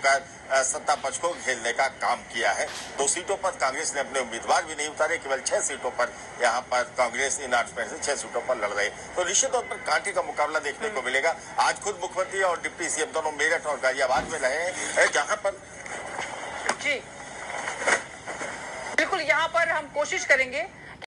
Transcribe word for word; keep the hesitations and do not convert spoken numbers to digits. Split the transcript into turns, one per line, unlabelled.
लगाकर सत्ता पक्ष को घेरने का काम किया है। दो सीटों पर कांग्रेस ने अपने उम्मीदवार भी नहीं उतारे, केवल छह सीटों पर यहाँ पर कांग्रेस इन आठ में से छह सीटों पर लड़ रहे, तो निश्चित तौर पर कांटे का मुकाबला देखने को मिलेगा। आज खुद मुख्यमंत्री और डिप्टी सीएम दोनों मेरठ और गाजियाबाद में रहे हैं, जहां पर
जी बिल्कुल यहाँ पर हम कोशिश करेंगे